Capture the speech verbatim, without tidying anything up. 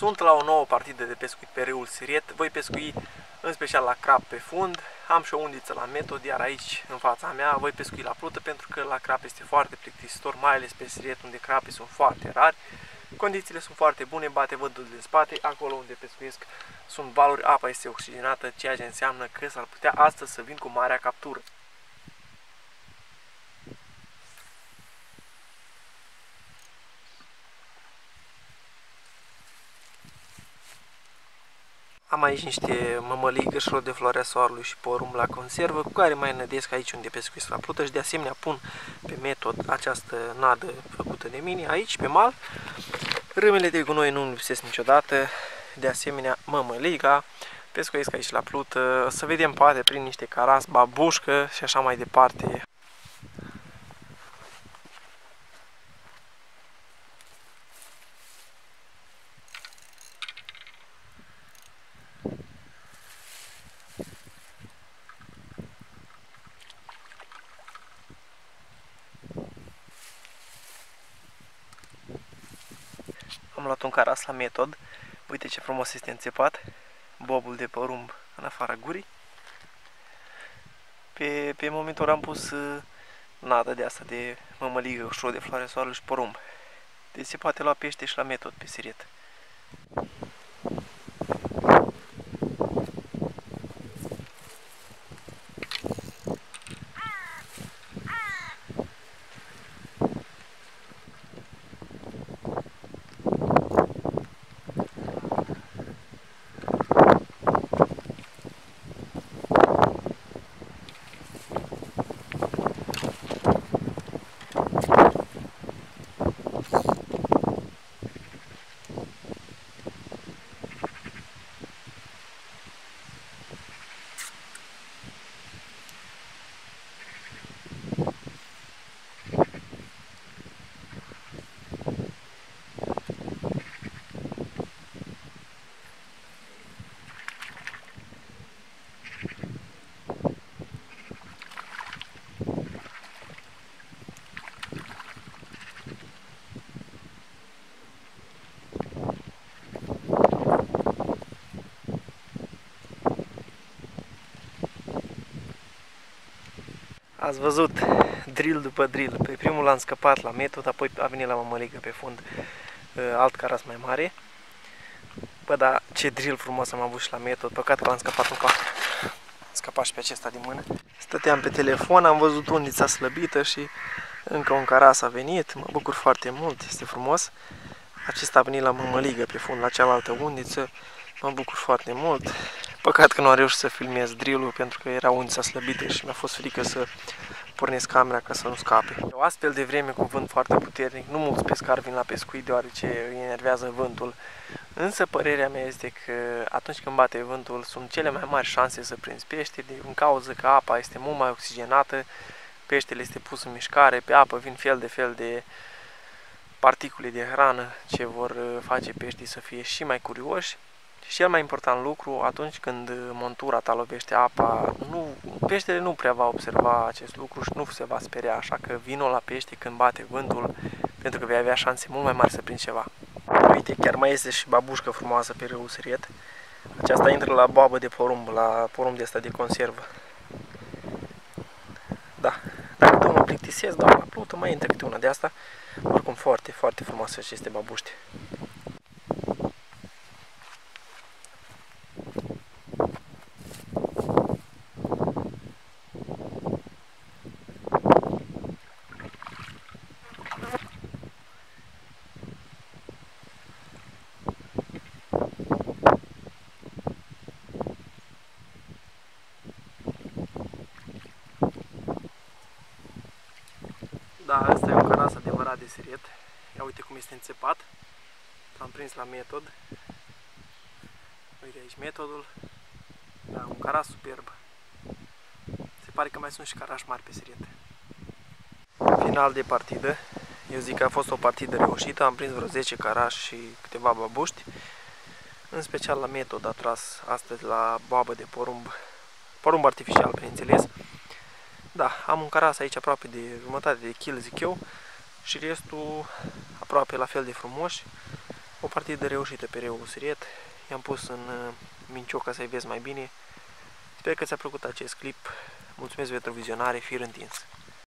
Sunt la o nouă partidă de pescuit pe râul Siret. Voi pescui în special la crab pe fund. Am și o undiță la Metod, iar aici, în fața mea, voi pescui la plută pentru că la crab este foarte plictisitor, mai ales pe Siret, unde crapii sunt foarte rari. Condițiile sunt foarte bune, bate vântul din spate, acolo unde pescuiesc sunt valuri, apa este oxigenată, ceea ce înseamnă că s-ar putea astăzi să vin cu marea captură. Am aici niște mămălii, gâșrot de floarea soarelui și porumb la conservă, cu care mai nădesc aici unde pescuiesc la plută și de asemenea pun pe Metod această nadă făcută de mine aici pe mal. Râmele de gunoi nu lipsesc niciodată, de asemenea mămăliga, pescuiesc aici la plută, să vedem poate prin niște caras, babușcă și așa mai departe. Am luat un caras la Metod, uite ce frumos este înțepat, bobul de porumb în afara gurii. Pe, pe momentul am pus uh, nadă de asta de mămăligă, ușor de floare soarelui și porumb. Deci se poate lua pește și la Metod pe Siret. Ați văzut drill după drill. Pe primul l-am scăpat la Metod, apoi a venit la mămăligă pe fund alt caras mai mare. Bă, dar ce drill frumos am avut și la Metod. Păcat că l-am scăpat în cap. Scăpat și pe acesta din mână. Stăteam pe telefon, am văzut undița slăbită și încă un caras a venit. Mă bucur foarte mult, este frumos. Acesta a venit la mămăligă pe fund, la cealaltă undiță. Mă bucur foarte mult. Păcat că nu am reușit să filmez drill-ul pentru că era undița slăbită și mi-a fost frică să pornesc camera ca să nu scape. O astfel de vreme cu vânt foarte puternic, nu mulți pescari vin la pescuit deoarece îi enervează vântul. Însă părerea mea este că atunci când bate vântul sunt cele mai mari șanse să prinzi pește, din cauza că apa este mult mai oxigenată, peștele este pus în mișcare, pe apă vin fel de fel de particule de hrană ce vor face peștii să fie și mai curioși. Și cel mai important lucru, atunci când montura ta lovește apa, nu, peștele nu prea va observa acest lucru și nu se va speria, așa că vino la pește când bate vântul, pentru că vei avea șanse mult mai mari să prinzi ceva. Uite, chiar mai este și babușcă frumoasă pe râul Siret. Aceasta intră la boabă de porumb, la porumb de asta de conservă. Da, dacă tot mă plictisesc, dau la plută, mai intră câte una de asta. Oricum foarte, foarte frumoase aceste babuște. Da, asta e un caras adevărat de Siret. Ia uite cum este înțepat. L-am prins la Metod. Uite aici Metodul. Da, un caras superb. Se pare că mai sunt și carași mari pe Siret. Final de partidă. Eu zic că a fost o partidă reușită. Am prins vreo zece carași și câteva babuști. În special la Metod a tras astăzi la boabă de porumb. Porumb artificial, bineînțeles. Da, am un caras aici aproape de jumătate de kil, zic eu, și restul aproape la fel de frumoși. O partidă reușită pe reul Siriet. I-am pus în mincioc ca să-i vezi mai bine. Sper că ți-a plăcut acest clip. Mulțumesc pentru vizionare, fir întins!